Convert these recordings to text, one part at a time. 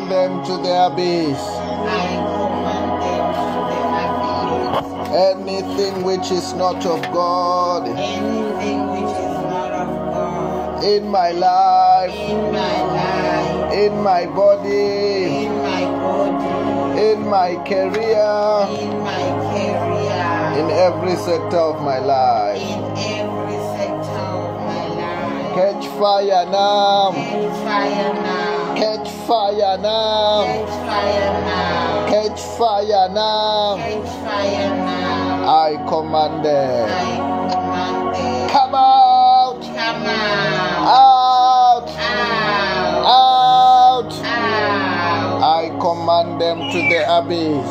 command them to the abyss. Anything which is not of God. In my life. In my body. In my career. In every sector of my life. Catch fire now. Catch fire now. Catch fire now. I command them. Come out. Out. Out. I command them to the abyss.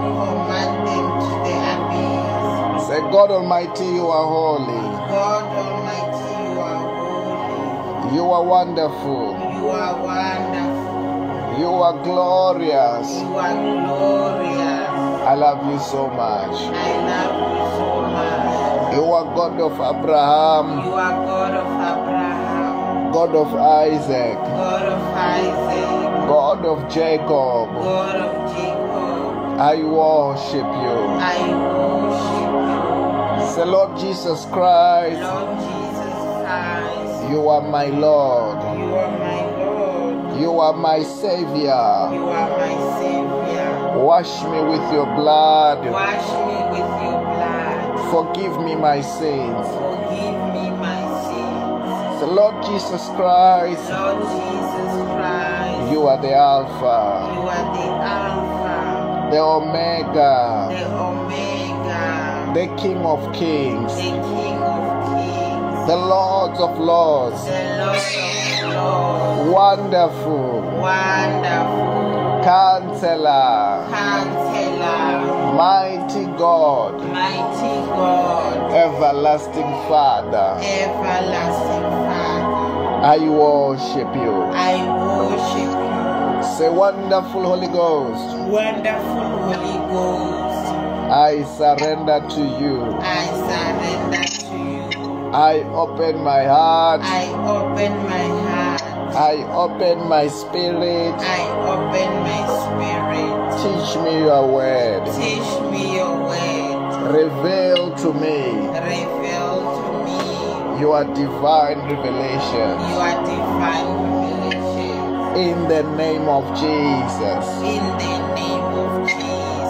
Say, God Almighty, you are holy. God Almighty, you are holy. You are wonderful. You are wonderful. You are glorious. You are glorious. I love you so much. I love you so much. You are God of Abraham. You are God of Abraham. God of Isaac. God of Isaac. God of Jacob. God of Jacob. I worship you. I worship you. Say, Lord Jesus Christ. Lord Jesus Christ. You are my Lord. You are my Lord. You are my Savior. You are my Savior. Wash me with your blood. Wash me with your blood. Forgive me my sins. Forgive me my sins. Say, Lord Jesus Christ. Lord Jesus Christ. You are the Alpha. You are the Alpha. The Omega. The Omega. The King of Kings. The King of Kings. The Lord of Lords. The Lord of Lords. Wonderful. Wonderful. Counselor. Counselor. Mighty God. Mighty God. Everlasting Father. Everlasting Father. I worship you. I worship you. Say, wonderful Holy Ghost. Wonderful Holy Ghost. I surrender to you. I surrender to you. I open my heart. I open my heart. I open my spirit. I open my spirit. Teach me your word. Teach me your word. Reveal to me Reveal to me your divine revelation. your divine revelation. In the name of Jesus. In the name of Jesus.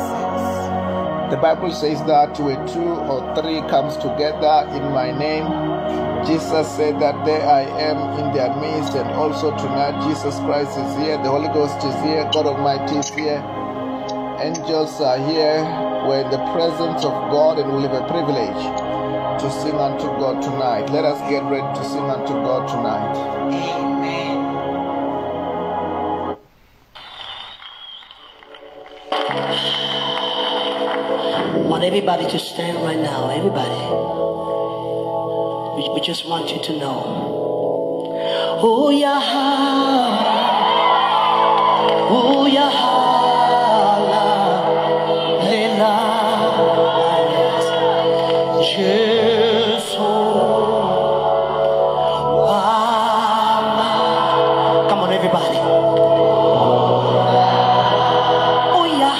The Bible says that where 2 or 3 comes together in my name, Jesus said that there I am in their midst. And also tonight Jesus Christ is here, the Holy Ghost is here, God Almighty is here, angels are here. We're in the presence of God, and we'll have a privilege to sing unto God tonight. Let us get ready to sing unto God tonight. Amen. I want everybody to stand right now. Everybody. We just want you to know. Oh yeah. Oh yeah. Lela. Jesus. Come on, everybody. Oh yeah.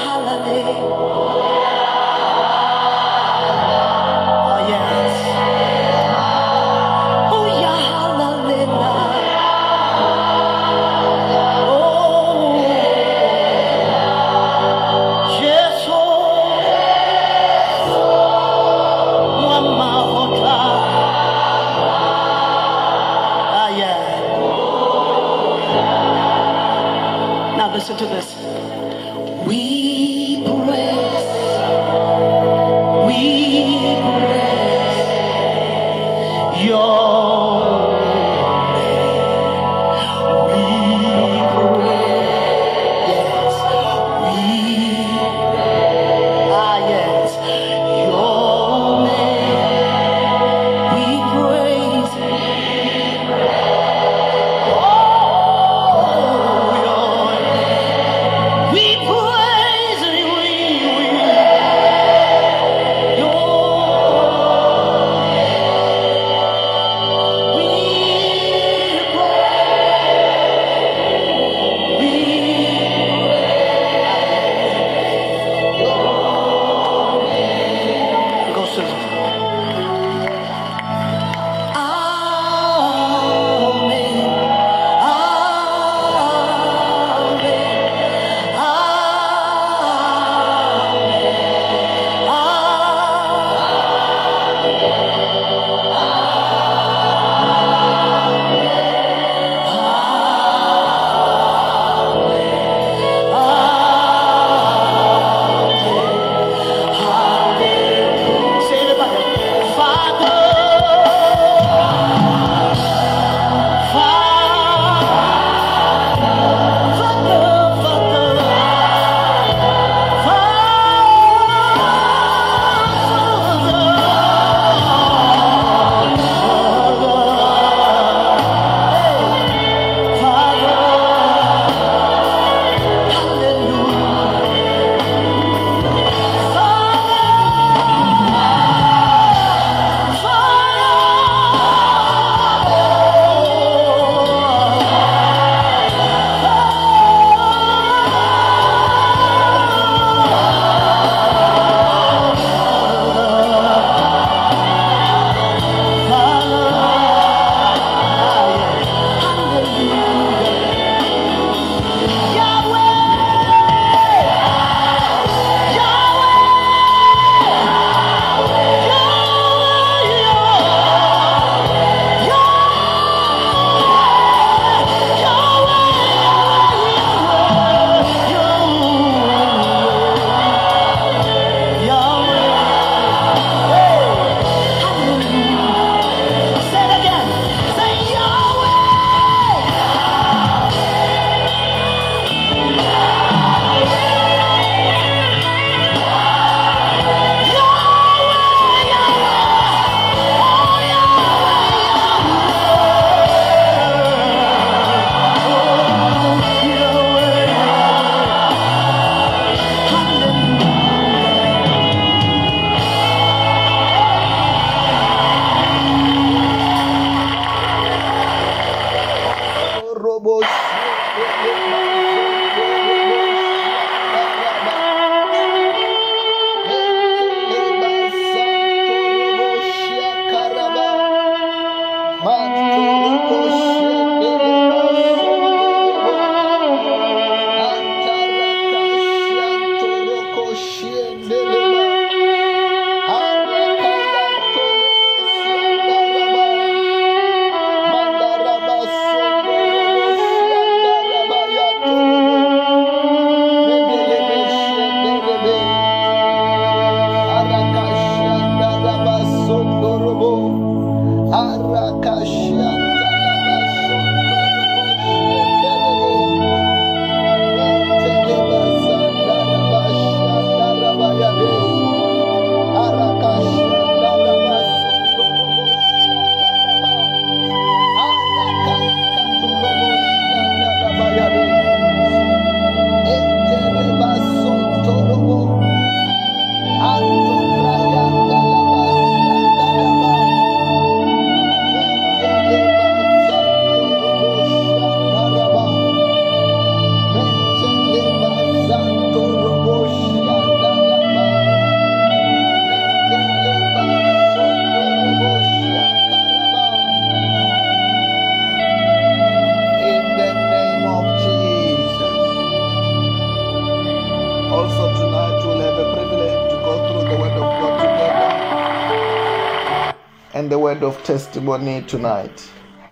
and the word of testimony tonight.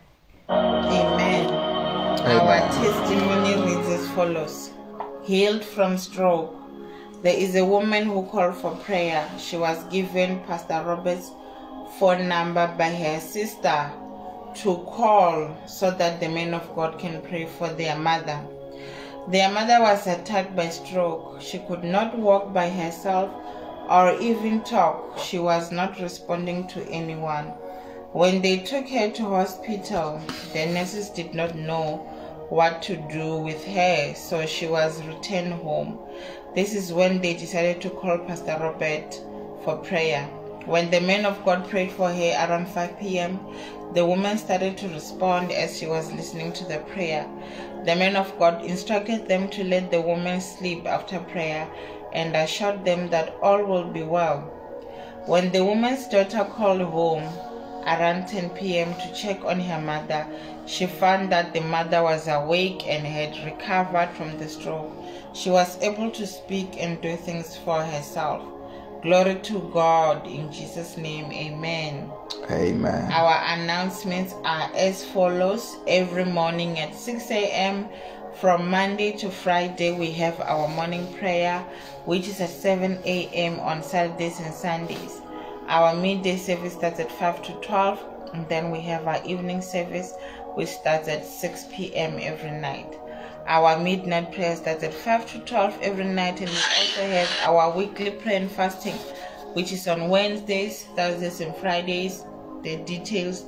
Amen. Our testimony reads as follows. Healed from stroke. There is a woman who called for prayer. She was given Pastor Robert's phone number by her sister to call so that the men of God can pray for their mother. Their mother was attacked by stroke. She could not walk by herself or even talk. She was not responding to anyone. When they took her to hospital, the nurses did not know what to do with her, so she was returned home. This is when they decided to call Pastor Robert for prayer. When the men of God prayed for her around 5 p.m., the woman started to respond as she was listening to the prayer. The men of God instructed them to let the woman sleep after prayer and assured them that all will be well. When the woman's daughter called home around 10 p.m. to check on her mother, she found that the mother was awake and had recovered from the stroke. She was able to speak and do things for herself. Glory to God in Jesus' name, amen. Amen. Our announcements are as follows. Every morning at 6 a.m. from Monday to Friday, we have our morning prayer, which is at 7 a.m. on Saturdays and Sundays. Our midday service starts at 5 to 12, and then we have our evening service, which starts at 6 p.m. every night. Our midnight prayer starts at 5 to 12 every night, and we also have our weekly prayer and fasting, which is on Wednesdays, Thursdays, and Fridays. The details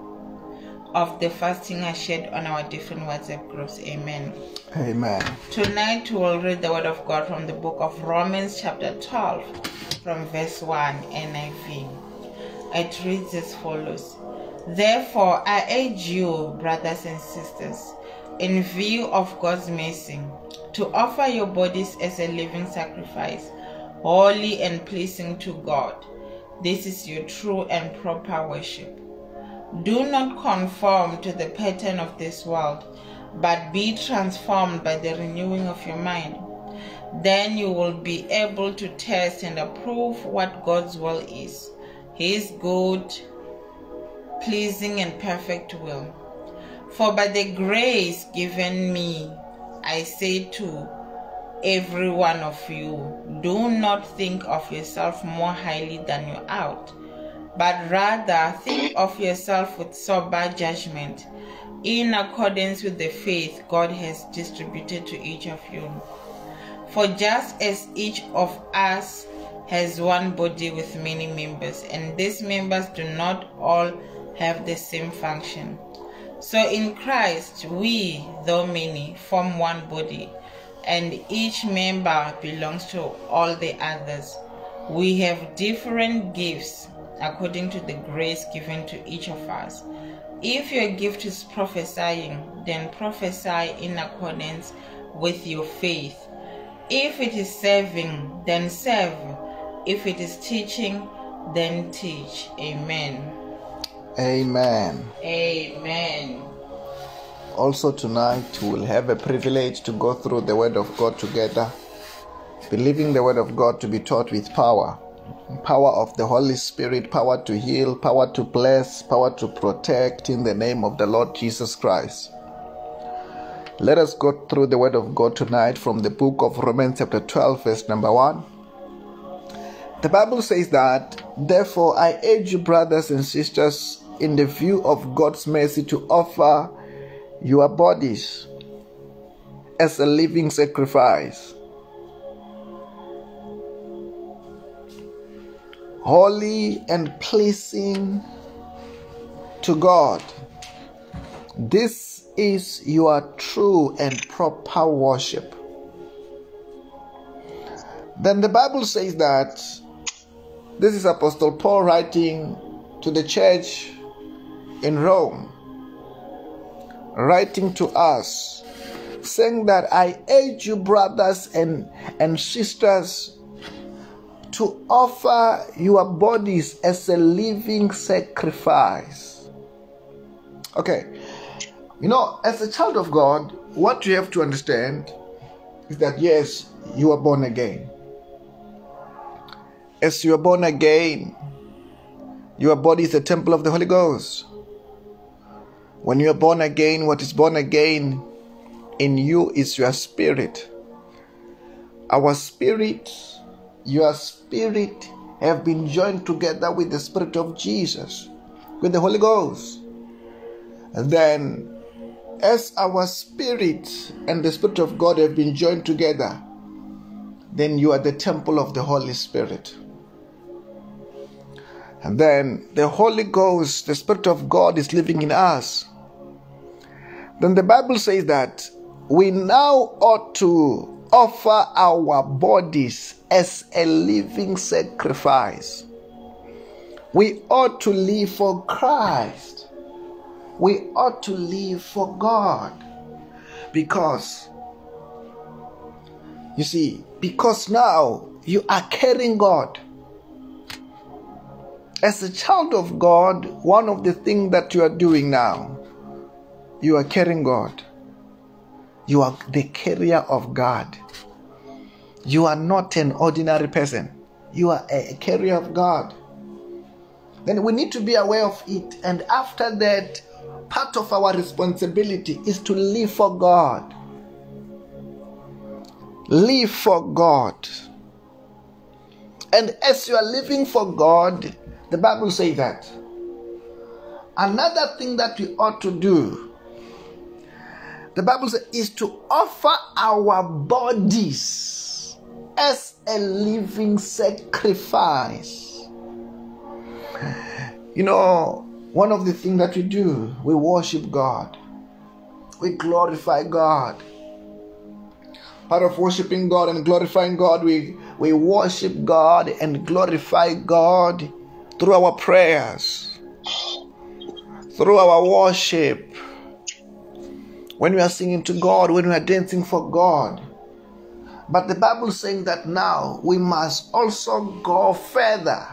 of the fasting are shared on our different WhatsApp groups. Amen. Amen. Tonight we will read the word of God from the book of Romans chapter 12 from verse 1 NIV. It reads as follows. Therefore I urge you, brothers and sisters, in view of God's mercy, to offer your bodies as a living sacrifice, holy and pleasing to God. This is your true and proper worship. Do not conform to the pattern of this world, but be transformed by the renewing of your mind. Then you will be able to test and approve what God's will is, His good, pleasing, and perfect will. For by the grace given me, I say to every one of you, do not think of yourself more highly than you ought, but rather think of yourself with sober judgment, in accordance with the faith God has distributed to each of you. For just as each of us has one body with many members, and these members do not all have the same function, so in Christ we, though many, form one body, and each member belongs to all the others. We have different gifts according to the grace given to each of us. If your gift is prophesying, then prophesy in accordance with your faith. If it is serving, then serve. If it is teaching, then teach. Amen. Amen. Amen. Also tonight we will have a privilege to go through the word of God together, believing the word of God to be taught with power of the Holy Spirit, power to heal, power to bless, power to protect, in the name of the Lord Jesus Christ. Let us go through the word of God tonight from the book of Romans chapter 12 verse number 1. The Bible says that, therefore I urge you, brothers and sisters, in the view of God's mercy, to offer your bodies as a living sacrifice, holy and pleasing to God. This is your true and proper worship. Then the Bible says that, this is Apostle Paul writing to the church in Rome, writing to us, saying that I urge you, brothers and sisters, to offer your bodies as a living sacrifice. Okay, as a child of God, what you have to understand is that yes, you are born again. As you are born again, Your body is a temple of the Holy Ghost. When you are born again, what is born again in you is your spirit. Our spirit, your spirit, have been joined together with the Spirit of Jesus, with the Holy Ghost. And then, as our spirit and the Spirit of God have been joined together, then you are the temple of the Holy Spirit. And then the Holy Ghost, the Spirit of God, is living in us. Then the Bible says that we now ought to offer our bodies as a living sacrifice. We ought to live for Christ. We ought to live for God. Because, you see, because now you are carrying God. As a child of God, one of the things that you are doing now, you are carrying God. You are the carrier of God. You are not an ordinary person. You are a carrier of God. Then we need to be aware of it. And after that, part of our responsibility is to live for God. Live for God. And as you are living for God, the Bible says that another thing that we ought to do, the Bible says, is to offer our bodies as a living sacrifice. You know, one of the things that we do, we worship God. We glorify God. Part of worshiping God and glorifying God, we worship God and glorify God through our prayers, through our worship. When we are singing to God, when we are dancing for God. But the Bible is saying that now we must also go further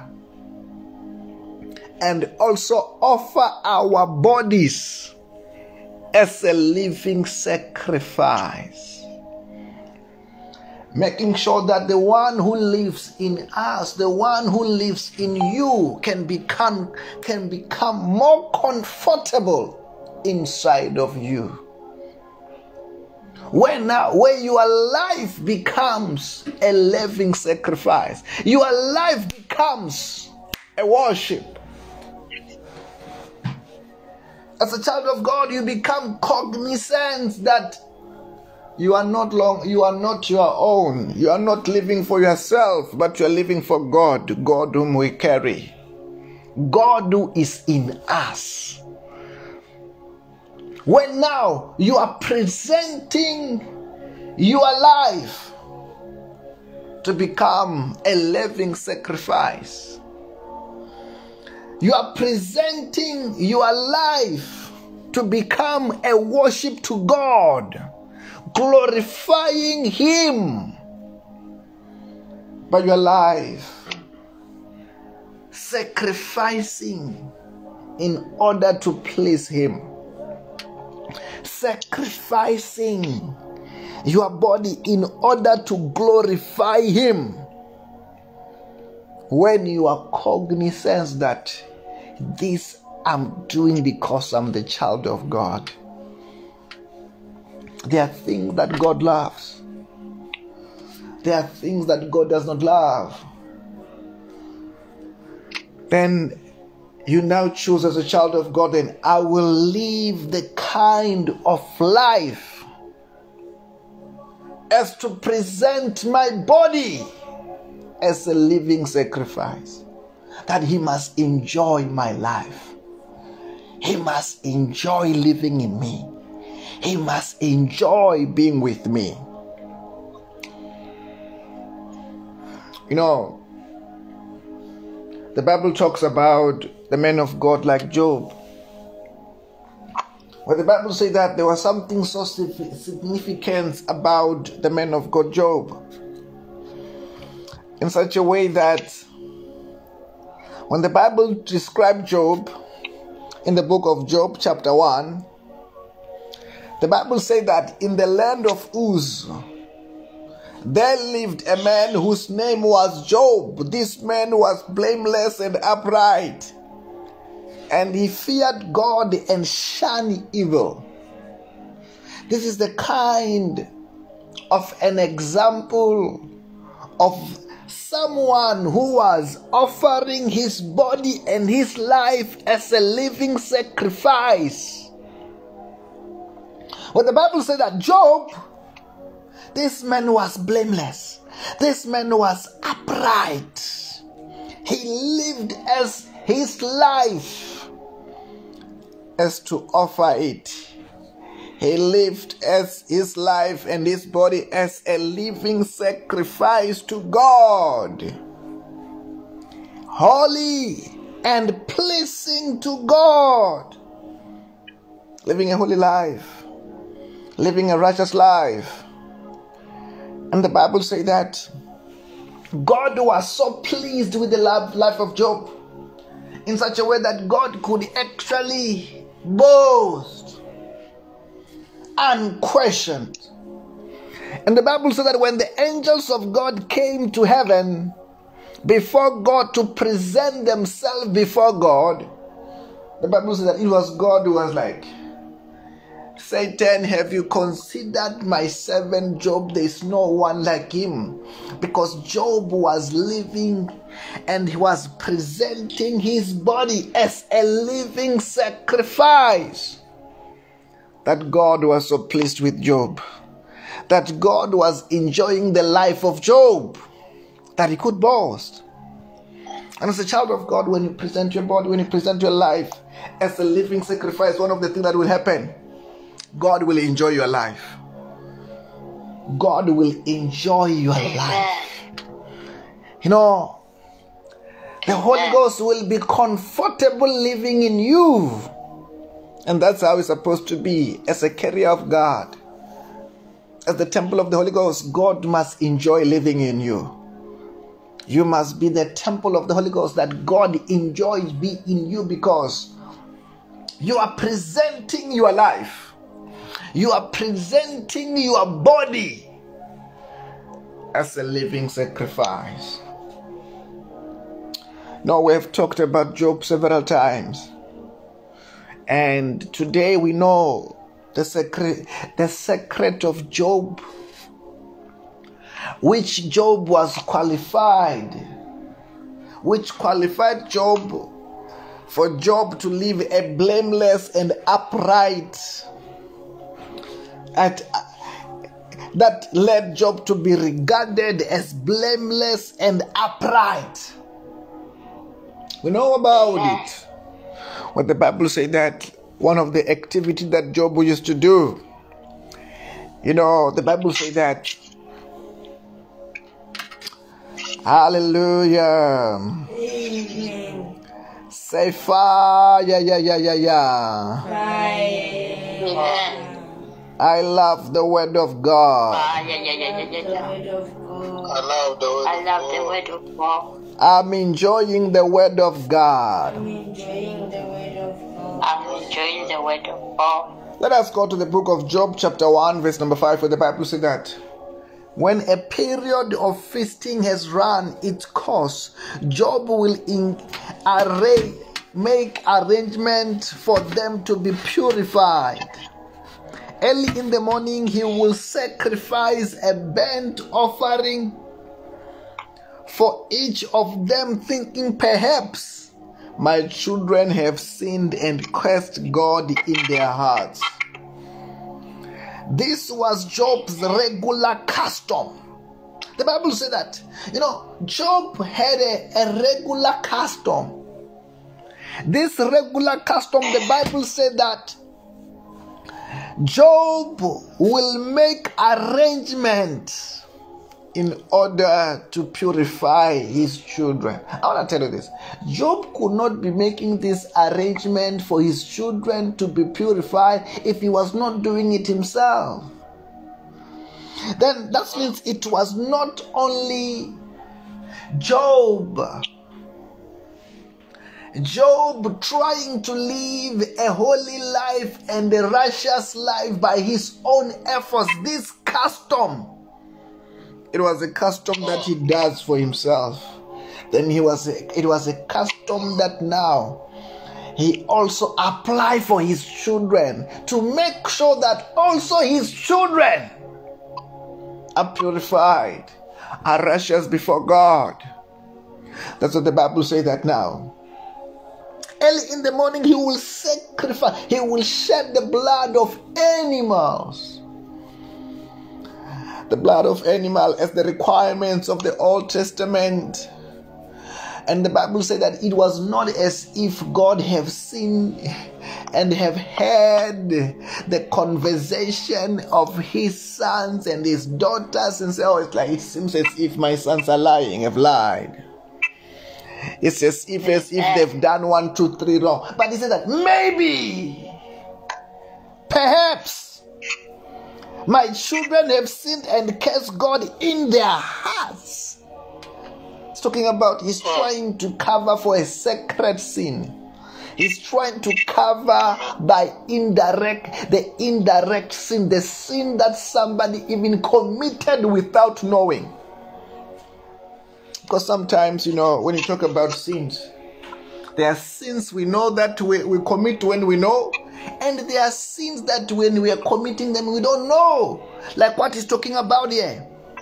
and also offer our bodies as a living sacrifice. Making sure that the one who lives in us, the one who lives in you, can become more comfortable inside of you. Where your life becomes a living sacrifice, your life becomes a worship. As a child of God, you become cognizant that you are not your own. You are not living for yourself, but you are living for God, God whom we carry, God who is in us. When now you are presenting your life to become a living sacrifice, you are presenting your life to become a worship to God, glorifying Him by your life, sacrificing in order to please Him. Sacrificing your body in order to glorify Him. When you are cognizant that this I'm doing because I'm the child of God. There are things that God loves. There are things that God does not love. Then you now choose as a child of God, and I will live the kind of life as to present my body as a living sacrifice, that He must enjoy my life. He must enjoy living in me. He must enjoy being with me. You know, the Bible talks about the men of God like Job. Well, the Bible says that there was something so significant about the man of God Job, in such a way that when the Bible describes Job in the book of Job chapter 1, the Bible says that in the land of Uz, there lived a man whose name was Job. This man was blameless and upright. and he feared God and shunned evil. This is the kind of an example of someone who was offering his body and his life as a living sacrifice. When the Bible said that Job, this man was blameless. This man was upright. He lived as his life as to offer it. He lived as his life and his body as a living sacrifice to God. Holy and pleasing to God. Living a holy life. Living a righteous life. And the Bible says that God was so pleased with the life of Job in such a way that God could actually boast unquestioned. And the Bible says that when the angels of God came to heaven before God to present themselves before God, the Bible says that it was God who was like, Satan, have you considered my servant Job? There is no one like him. Because Job was living and he was presenting his body as a living sacrifice. That God was so pleased with Job. That God was enjoying the life of Job. That he could boast. And as a child of God, when you present your body, when you present your life as a living sacrifice, one of the things that will happen, God will enjoy your life. God will enjoy your life. You know, the Holy Ghost will be comfortable living in you. And that's how it's supposed to be as a carrier of God. As the temple of the Holy Ghost, God must enjoy living in you. You must be the temple of the Holy Ghost that God enjoys being in you, because you are presenting your life. You are presenting your body as a living sacrifice. Now, we have talked about Job several times. And today we know the secret of Job, which Job was qualified, which qualified Job for Job to live a blameless and upright, that led Job to be regarded as blameless and upright. We know about it. What the Bible says that one of the activities that Job used to do, you know, the Bible says that, hallelujah. Amen. Say fire, yeah. Fire. I love the word of God. I love the word of God. I'm enjoying the word of God. I'm enjoying the word of God. Let us go to the book of Job chapter 1 verse number 5, where the Bible says that when a period of feasting has run its course, Job will make arrangement for them to be purified. Early in the morning, he will sacrifice a burnt offering for each of them, thinking, perhaps my children have sinned and cursed God in their hearts. This was Job's regular custom. The Bible said that, you know, Job had a regular custom. This regular custom, the Bible said that Job will make arrangements in order to purify his children. I want to tell you this. Job could not be making this arrangement for his children to be purified if he was not doing it himself. Then that means it was not only Job trying to live a holy life and a righteous life by his own efforts. This custom, it was a custom that he does for himself. Then it was a custom that now he also applied for his children to make sure that also his children are purified, are righteous before God. That's what the Bible says that now. Early in the morning, he will sacrifice, he will shed the blood of animals. The blood of animal as the requirements of the Old Testament. And the Bible said that it was not as if God have seen and have heard the conversation of his sons and his daughters and say, oh, it's like it seems as if my sons are lying, have lied. It's as if they've done 1, 2, 3 wrong. But he said that maybe, perhaps, my children have sinned and cursed God in their hearts. He's talking about he's trying to cover for a sacred sin. He's trying to cover by the indirect sin, the sin that somebody even committed without knowing. Because sometimes, when you talk about sins, there are sins we know that we commit when we know, and there are sins that when we are committing them, we don't know. Like what he's talking about here.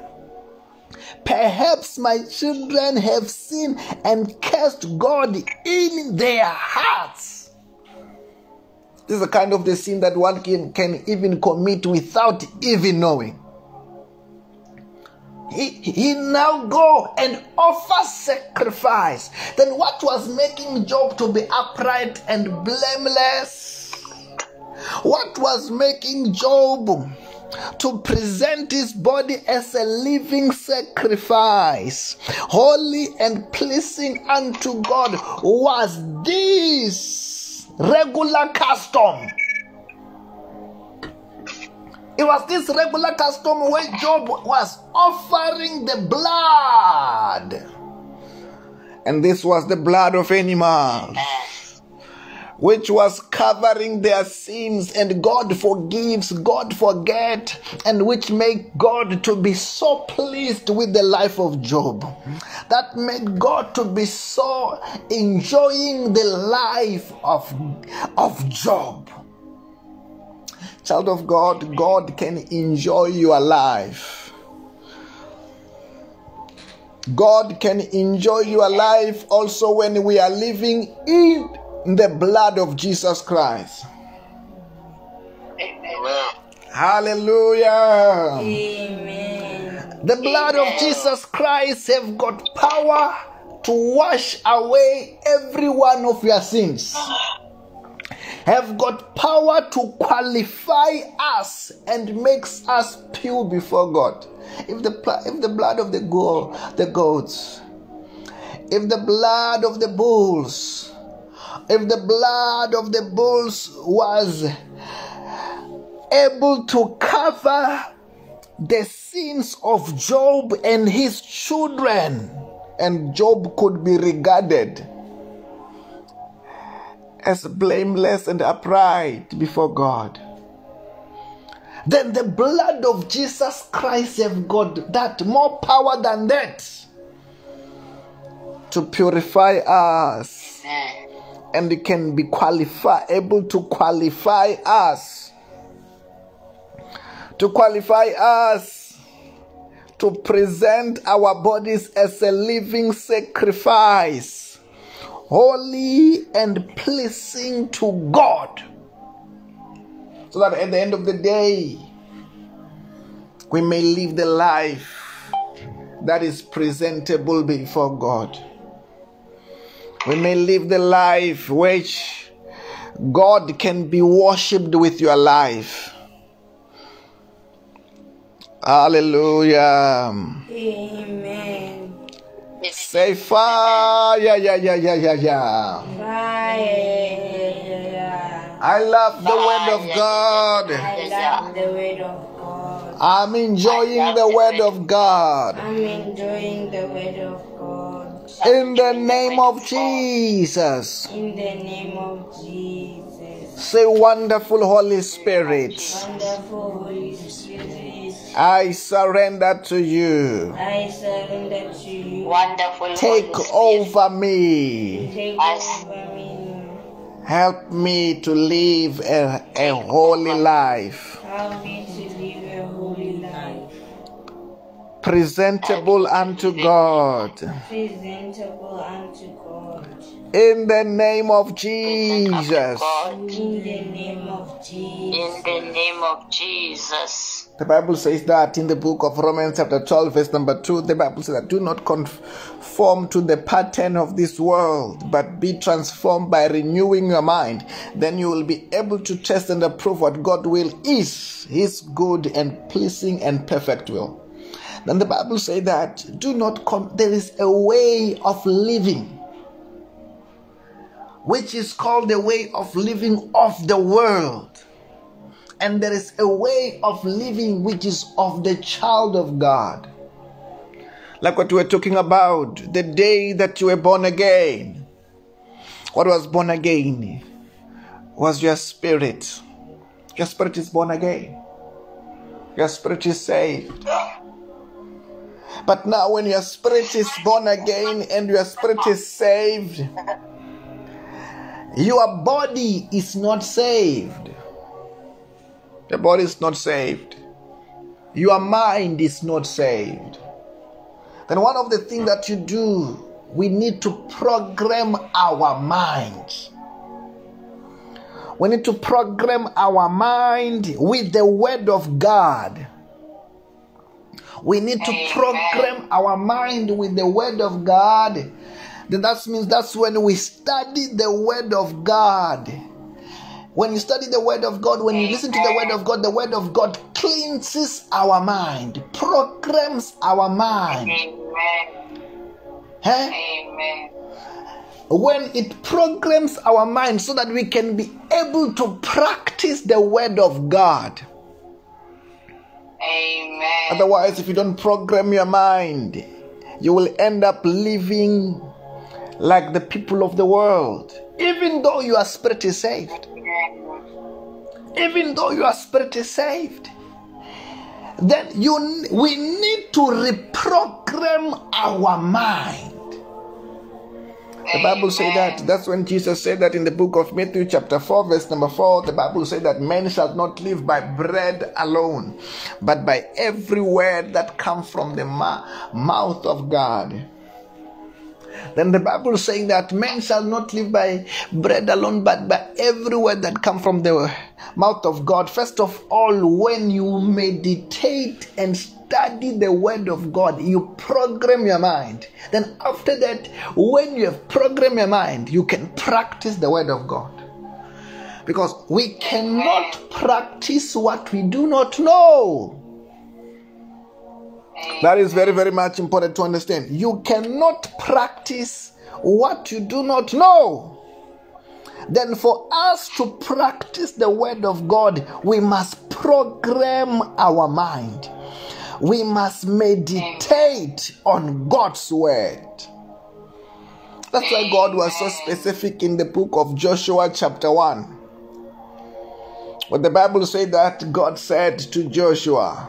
Perhaps my children have sinned and cursed God in their hearts. This is the kind of the sin that one can even commit without even knowing. He now go and offer sacrifice. Then what was making Job to be upright and blameless? What was making Job to present his body as a living sacrifice, holy and pleasing unto God, was this regular custom. It was this regular custom where Job was offering the blood. And this was the blood of animals, which was covering their sins, and God forgives, God forget, and which make God to be so pleased with the life of Job. That made God to be so enjoying the life of Job. Child of God, God can enjoy your life. God can enjoy your life also when we are living in the blood of Jesus Christ. Amen. Hallelujah. Amen. The blood of Jesus Christ have got power to wash away every one of your sins. Have got power to qualify us and makes us pure before God. If the blood of the goats, if the blood of the bulls, if the blood of the bulls was able to cover the sins of Job and his children, and Job could be regarded as blameless and upright before God, then the blood of Jesus Christ have got that more power than that to purify us. And it can be able to qualify us to present our bodies as a living sacrifice, holy and pleasing to God, so that at the end of the day we may live the life that is presentable before God. We may live the life which God can be worshipped with your life. Hallelujah. Amen. Say fire. Fire. I love the word of God. I love the word of God. I'm enjoying the word of God. I'm enjoying the word of God. In the name of Jesus. In the name of Jesus. Say, wonderful Holy Spirit, Wonderful Holy Spirit, I surrender to you. I surrender to you. Wonderful Take Holy Spirit. over me. Take over me. Help me to live a holy life. Help me to live a holy life. Presentable unto God. Presentable unto God. In the name of Jesus. In the name of Jesus. In the name of Jesus. The Bible says that in the book of Romans chapter 12 verse number 2, the Bible says that do not conform to the pattern of this world, but be transformed by renewing your mind. Then you will be able to test and approve what God's will is, His good and pleasing and perfect will. Then the Bible says that there is a way of living which is called the way of living of the world. And there is a way of living which is of the child of God. Like what we were talking about, the day that you were born again. What was born again? Was your spirit. Your spirit is born again. Your spirit is saved. But now when your spirit is born again and your spirit is saved, your body is not saved. Your body is not saved. Your mind is not saved. Then one of the things that you do, we need to program our mind. We need to program our mind with the word of God. We need to program our mind with the word of God. Then that means that's when we study the word of God. When you study the word of God, when you listen to the word of God cleanses our mind, programs our mind. Amen. When it programs our mind so that we can be able to practice the word of God. Amen. Otherwise, if you don't program your mind, you will end up living like the people of the world. Even though your spirit is saved. Even though your spirit is saved. Then we need to reprogram our mind. The Bible says that. That's when Jesus said that in the book of Matthew chapter 4 verse number 4. The Bible says that man shall not live by bread alone, but by every word that comes from the mouth of God. Then the Bible is saying that man shall not live by bread alone, but by every word that comes from the mouth of God. First of all, when you meditate and study the word of God, you program your mind. Then after that, when you have programmed your mind, you can practice the word of God. Because we cannot practice what we do not know. That is very, very much important to understand. You cannot practice what you do not know. Then for us to practice the word of God, we must program our mind. We must meditate on God's word. That's why God was so specific in the book of Joshua chapter 1. When the Bible says that God said to Joshua,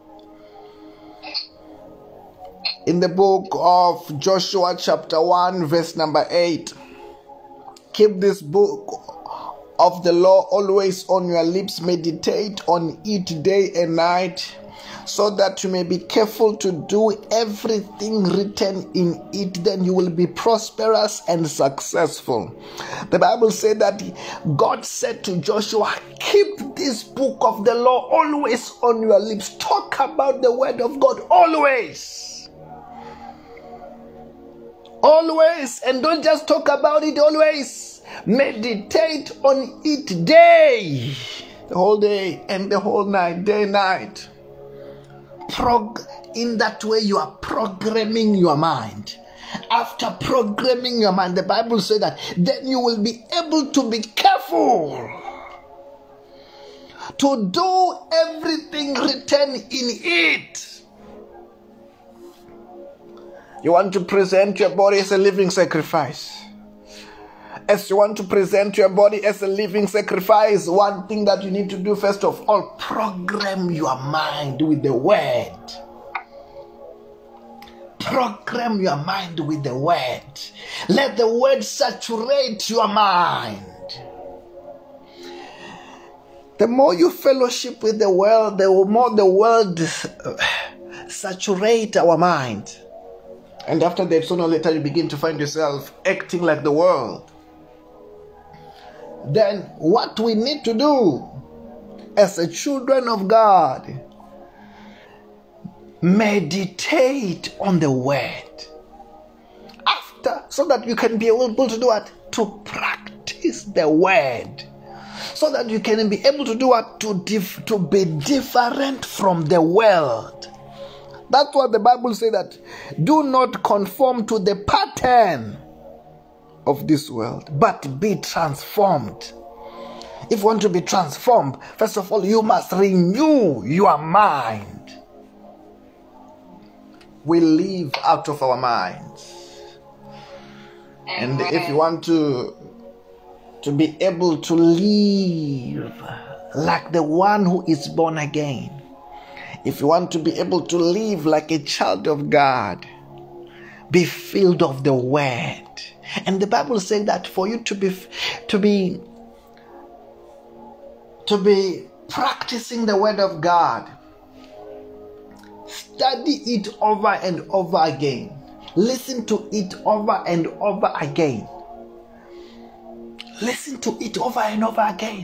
in the book of Joshua chapter 1 verse number 8, keep this book of the law always on your lips, meditate on it day and night, so that you may be careful to do everything written in it. Then you will be prosperous and successful. The Bible said that God said to Joshua, keep this book of the law always on your lips. Talk about the word of God always. Always, and don't just talk about it always. Meditate on it day, the whole day and the whole night, day and night. In that way you are programming your mind. After programming your mind, the Bible says that then you will be able to be careful to do everything written in it. You want to present your body as a living sacrifice. As you want to present your body as a living sacrifice, one thing that you need to do first of all, program your mind with the word. Program your mind with the word. Let the word saturate your mind. The more you fellowship with the world, the more the world saturate our mind. And after that, sooner or later, you begin to find yourself acting like the world. Then what we need to do as the children of God, meditate on the word. So that you can be able to do what? To practice the word. So that you can be able to do what? To be different from the world. That's what the Bible says, that do not conform to the pattern of this world, but be transformed. If you want to be transformed, first of all, you must renew your mind. We live out of our minds. And if you want to be able to live like the one who is born again, if you want to be able to live like a child of God, be filled of the word. And the Bible says that for you to be practicing the word of God, study it over and over again. Listen to it over and over again. Listen to it over and over again.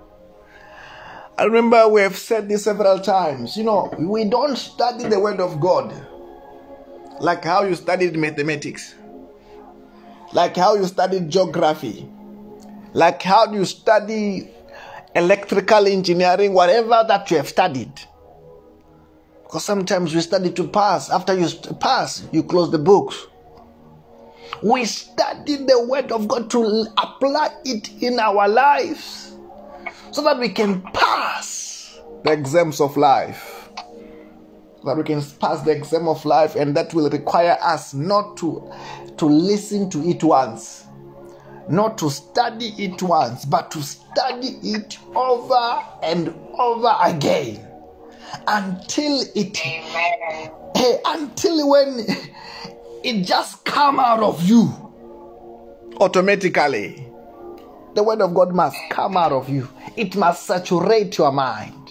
I remember we have said this several times. We don't study the word of God like how you studied mathematics, like how you studied geography, like how you study electrical engineering, whatever that you have studied. Because sometimes we study to pass. After you pass, you close the books. We study the word of God to apply it in our lives so that we can pass the exams of life. That we can pass the exam of life, and that will require us not to listen to it once, not to study it once, but to study it over and over again. Until when it just come out of you automatically. The word of God must come out of you. It must saturate your mind.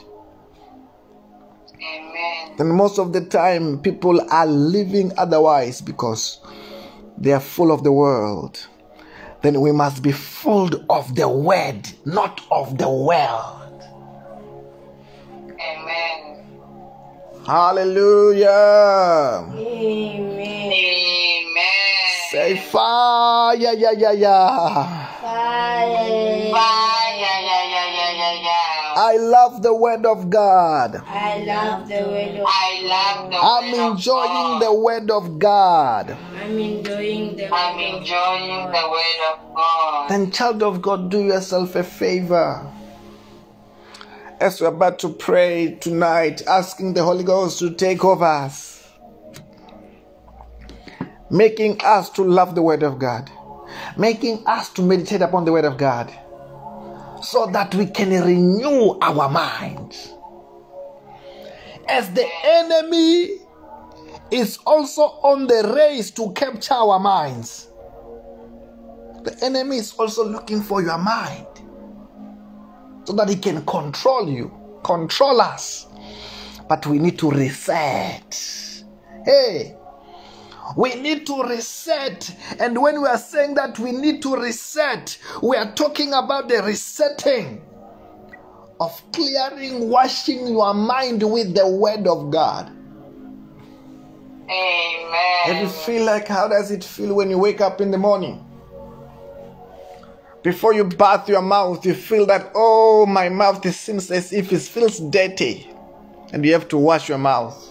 Amen. And most of the time, people are living otherwise because they are full of the world. Then we must be full of the word, not of the world. Amen. Hallelujah. Amen. Amen. Say fire, yeah. Fire. I love the word of God. I love the word of I'm enjoying the word of God. I'm enjoying the word of God. Then, child of God, do yourself a favor. As we're about to pray tonight, asking the Holy Ghost to take over us, making us to love the word of God, making us to meditate upon the word of God, so that we can renew our minds. As the enemy is also on the race to capture our minds, the enemy is also looking for your mind, so that he can control us. But we need to reset. We need to reset. And when we are saying that we need to reset, we are talking about the resetting of clearing, washing your mind with the word of God. Amen. And you feel like, how does it feel when you wake up in the morning? Before you bath your mouth, you feel that, oh, my mouth seems as if it feels dirty. And you have to wash your mouth.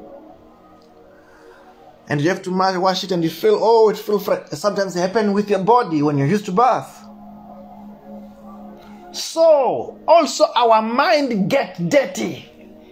And you have to wash it and you feel, oh, it feels fresh. Sometimes it happens with your body when you're used to bath. So, also our mind gets dirty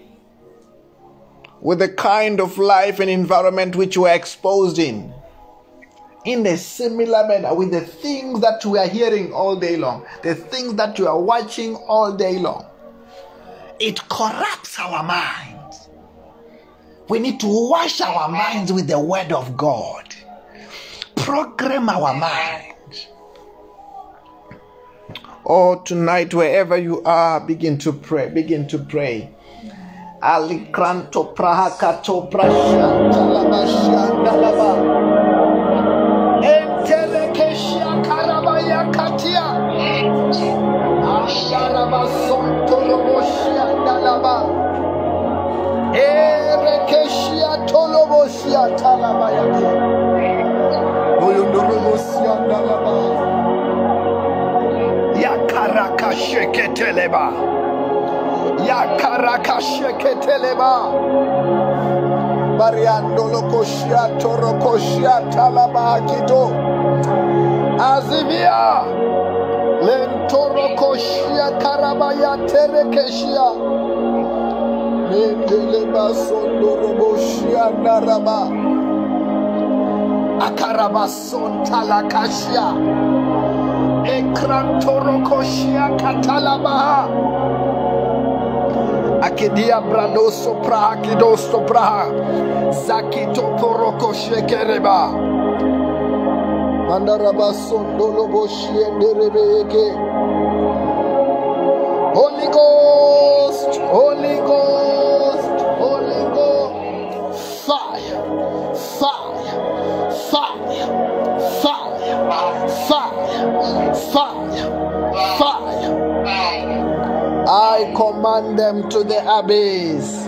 with the kind of life and environment which we are exposed in a similar manner, with the things that we are hearing all day long, the things that we are watching all day long. It corrupts our minds. We need to wash our minds with the word of God. Program our minds. Oh, tonight, wherever you are, begin to pray. Begin to pray. Alikranto prahakato prashantalabashandalaba. Enterekeshia karabaya katia. Ayarabasontoroboshiandalaba. Erekeshia toloboshia talabaya. Oyondoroboshiandalaba. Yakarakasheketeleba. Yakarakasheketeleba. Bariandolo koshia toro koshia talaba kito. Azivia. Lentoro koshia karabaya terekeshia. Mendeleba sondoro boshia naraba. Akarabason talakashia. Ekrantoro koshia katalabaha. Akidia bradoso praha kidosto praha. Zakito poroko shekereba. Mandaraba sondolo boshie nderebeke. Holy Ghost, Holy Ghost, Holy Ghost. Fire, fire, fire, fire, fire, fire, fire. I command them to the abyss.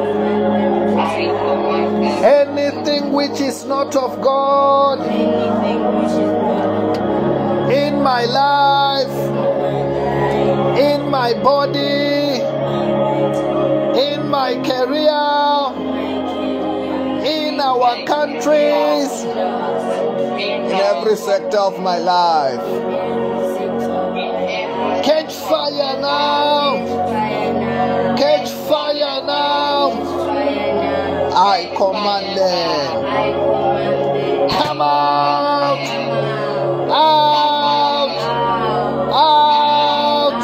Anything which is not of God in my life, in my body, in my career, in our countries, in every sector of my life. Catch fire now. Catch fire now. I command them. Come out. Out. Out.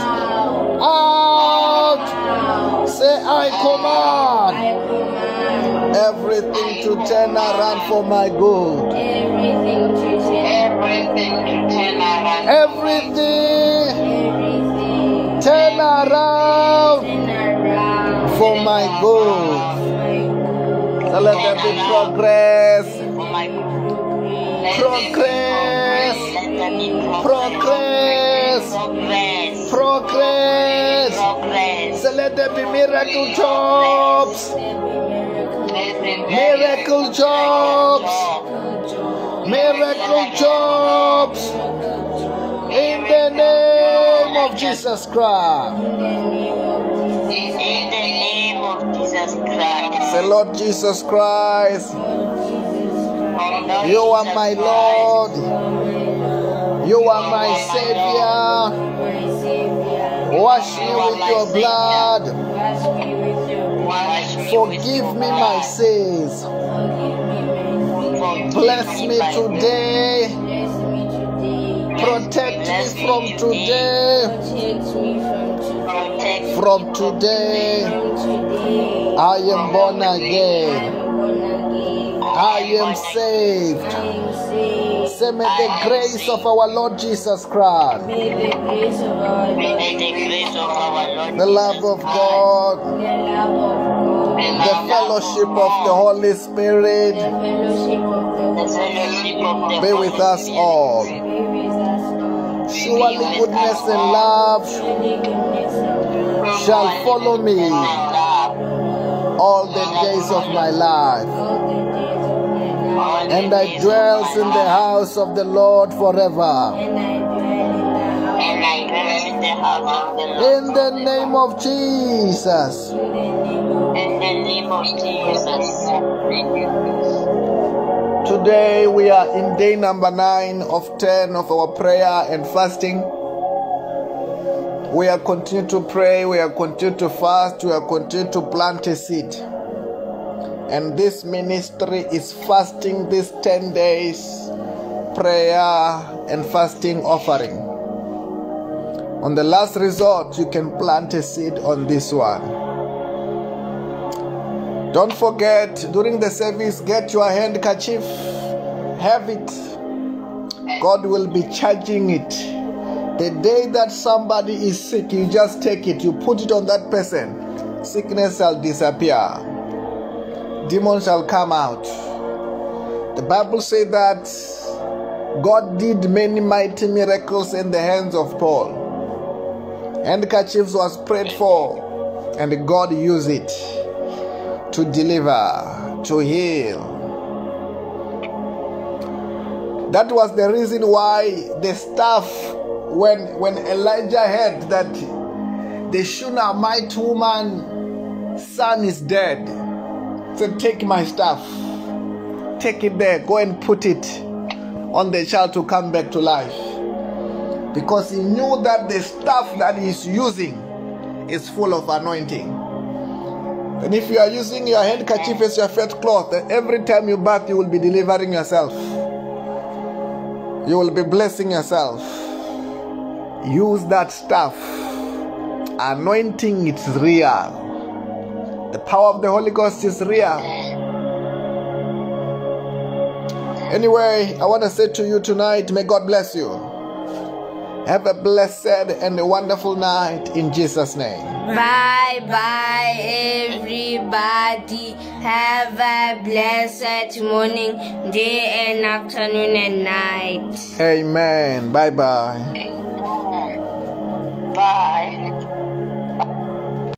Out. Say, I command everything to turn around for my good. Everything to turn around. Everything turn around for my good. So let there be progress. Progress. Progress. Progress. So let there be miracle jobs. Miracle jobs. Miracle jobs. In the name of Jesus Christ. In the name of Jesus Christ. Say, Lord Jesus Christ, you are my Lord. You are my Savior. Wash me with your blood. Forgive me my sins. Bless me today. Protect me from today. From today, I am born again. I am saved. Say, may the grace of our Lord Jesus Christ, the love of God, the fellowship of the Holy Spirit be with us all. Surely goodness and love shall follow me all the days of my life, and I dwell in the house of the Lord forever. In the name of Jesus. In the name of Jesus. Today we are in day number 9 of 10 of our prayer and fasting. We are continuing to pray, we are continuing to fast, we are continuing to plant a seed. And this ministry is fasting these 10 days, prayer and fasting offering. On the last resort, you can plant a seed on this one. Don't forget, during the service, get your handkerchief, have it. God will be charging it The day that somebody is sick, you just take it, you put it on that person. Sickness shall disappear. Demons shall come out. The Bible says that God did many mighty miracles in the hands of Paul. Handkerchiefs was prayed for, and God used it to deliver, to heal. That was the reason why the staff, when Elijah heard that the Shunammite woman's son is dead, said, take my staff, take it there, go and put it on the child to come back to life. Because he knew that the staff that he's using is full of anointing. And if you are using your handkerchief as your first cloth, every time you bath, you will be delivering yourself. You will be blessing yourself. Use that staff. Anointing, it's real. The power of the Holy Ghost is real. Anyway, I want to say to you tonight, may God bless you. Have a blessed and a wonderful night in Jesus' name. Bye everybody. Have a blessed morning, day and afternoon and night. Amen. Bye. Bye.